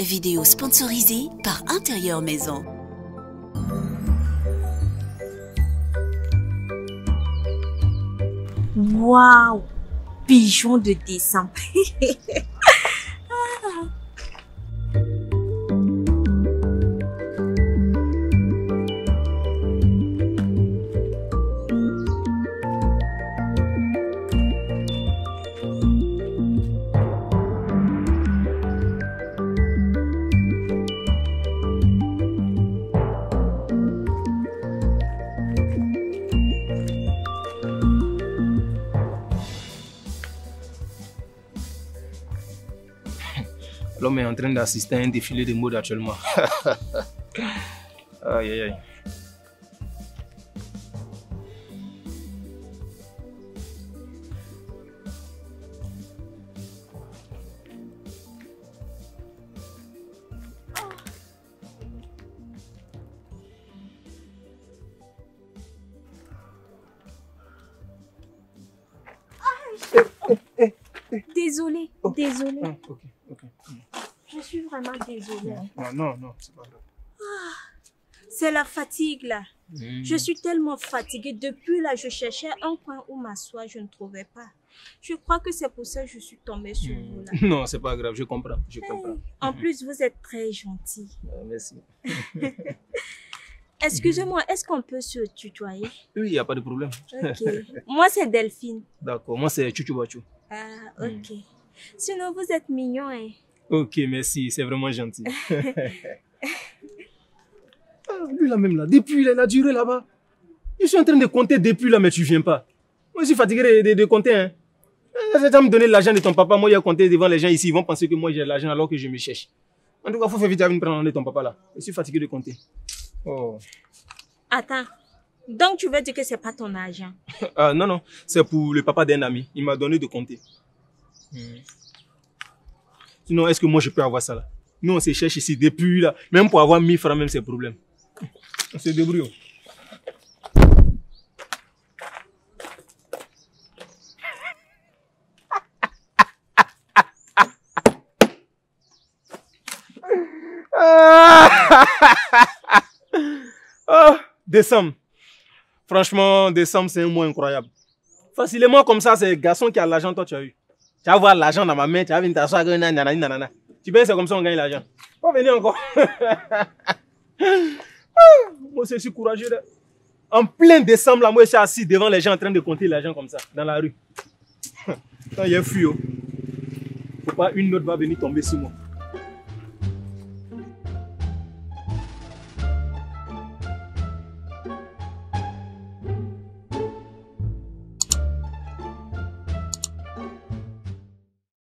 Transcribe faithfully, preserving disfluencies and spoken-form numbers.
vidéo sponsorisée par Intérieur Maison. Waouh, pigeon de décembre. L'homme est en train d'assister à un défilé de mode actuellement. Aïe aïe aïe. Désolée, Oh. désolée. Ah, ok, ok. Je suis vraiment désolée. Non, non, non, c'est pas grave. C'est la fatigue là. Mm. Je suis tellement fatiguée. Depuis là, je cherchais un coin où m'asseoir, je ne trouvais pas. Je crois que c'est pour ça que je suis tombée sur Mm. vous là. Non, c'est pas grave, je comprends, je comprends. En plus, vous êtes très gentil. Euh, merci. Excusez-moi, est-ce qu'on peut se tutoyer? Oui, il n'y a pas de problème. Ok. Moi, c'est Delphine. D'accord, moi c'est Chouchou Bachou. Ah, ok. Sinon, vous êtes mignon, hein? Ok, merci, c'est vraiment gentil. Ah, lui là même là, depuis là, il a duré là-bas. Je suis en train de compter depuis là, mais tu viens pas. Moi je suis fatigué de, de, de compter. Hein. Tu vas me donner l'argent de ton papa, moi il a compté devant les gens ici, ils vont penser que moi j'ai l'argent alors que je me cherche. En tout cas, il faut faire vite à venir prendre l'argent de ton papa là. Je suis fatigué de compter. Oh. Attends. Donc, tu veux dire que c'est pas ton argent? Ah, non, non, c'est pour le papa d'un ami. Il m'a donné de compter. Hmm. Sinon, est-ce que moi je peux avoir ça là? Nous on se cherche ici depuis là. Même pour avoir mille francs, même c'est problème. On se débrouille. Oh, décembre. Franchement, décembre, c'est un mois incroyable. Facilement comme ça, c'est le garçon qui a l'argent, toi tu as eu. Tu vas voir l'argent dans ma main, tu vas venir t'asseoir, nanana, nanana. Tu penses que c'est comme ça on gagne l'argent. Pas venir encore. Moi, je suis courageux. Là. En plein décembre, là, moi, je suis assis devant les gens en train de compter l'argent comme ça, dans la rue. Quand il y a fui, faut pas une note va venir tomber sur moi.